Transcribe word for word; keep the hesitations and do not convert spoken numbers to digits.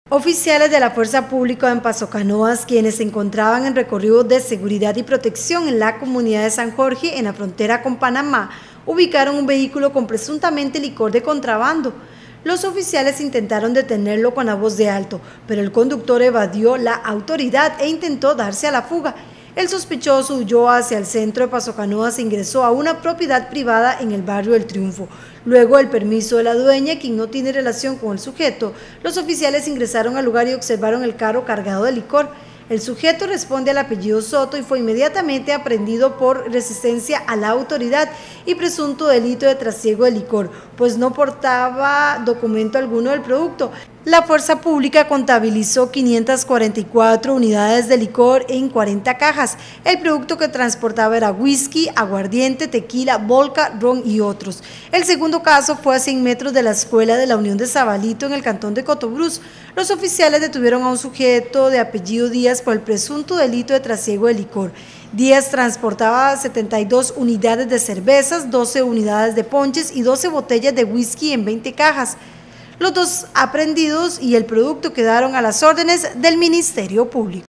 Oficiales de la Fuerza Pública en Paso Canoas, quienes se encontraban en recorrido de seguridad y protección en la comunidad de San Jorge, en la frontera con Panamá, ubicaron un vehículo con presuntamente licor de contrabando. Los oficiales intentaron detenerlo con la voz de alto, pero el conductor evadió la autoridad e intentó darse a la fuga. El sospechoso huyó hacia el centro de Paso Canoas e ingresó a una propiedad privada en el barrio El Triunfo. Luego del permiso de la dueña, quien no tiene relación con el sujeto, los oficiales ingresaron al lugar y observaron el carro cargado de licor. El sujeto responde al apellido Soto y fue inmediatamente aprehendido por resistencia a la autoridad y presunto delito de trasiego de licor, pues no portaba documento alguno del producto. La Fuerza Pública contabilizó quinientas cuarenta y cuatro unidades de licor en cuarenta cajas. El producto que transportaba era whisky, aguardiente, tequila, vodka, ron y otros. El segundo caso fue a cien metros de la Escuela de la Unión de Sabalito, en el cantón de Cotobruz. Los oficiales detuvieron a un sujeto de apellido Díaz por el presunto delito de trasiego de licor. Díaz transportaba setenta y dos unidades de cervezas, doce unidades de ponches y doce botellas de whisky en veinte cajas. Los dos aprehendidos y el producto quedaron a las órdenes del Ministerio Público.